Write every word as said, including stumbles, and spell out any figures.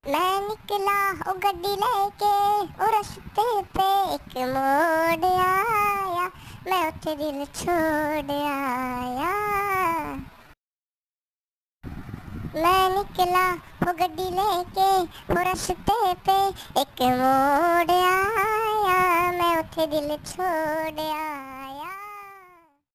मैं निकला ओ गड्डी लेके ओ रस्ते पे एक मोड़ आया, मैं उथे दिल छोड़ आया। मैं निकला ओ गड्डी लेके ओ रस्ते पे एक मोड़ आया, मैं उथे दिल छोड़ आया।